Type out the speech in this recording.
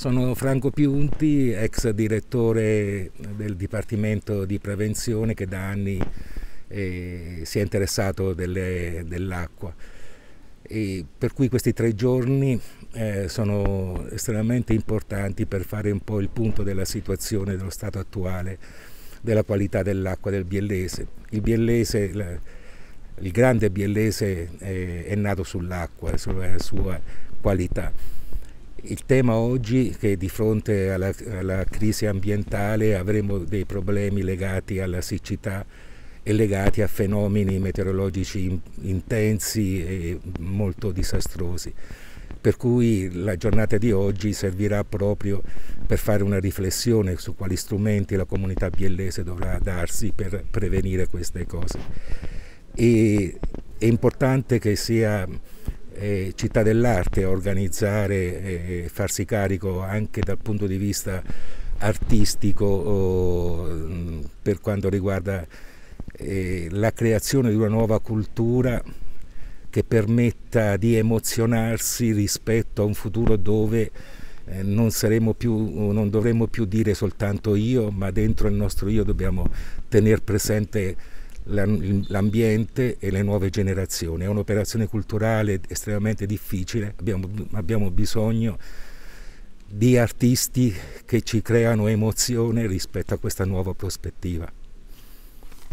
Sono Franco Piunti, ex direttore del Dipartimento di Prevenzione che da anni si è interessato dell'acqua. Per cui questi 3 giorni sono estremamente importanti per fare un po' il punto della situazione, dello stato attuale della qualità dell'acqua del Biellese. Il grande Biellese è nato sull'acqua, sulla sua qualità. Il tema oggi è che di fronte alla crisi ambientale avremo dei problemi legati alla siccità e legati a fenomeni meteorologici intensi e molto disastrosi. Per cui la giornata di oggi servirà proprio per fare una riflessione su quali strumenti la comunità biellese dovrà darsi per prevenire queste cose. E è importante che sia Città dell'Arte a organizzare e farsi carico anche dal punto di vista artistico per quanto riguarda la creazione di una nuova cultura che permetta di emozionarsi rispetto a un futuro dove non dovremmo più dire soltanto io, ma dentro il nostro io dobbiamo tenere presente l'ambiente e le nuove generazioni. È un'operazione culturale estremamente difficile, abbiamo bisogno di artisti che ci creano emozione rispetto a questa nuova prospettiva.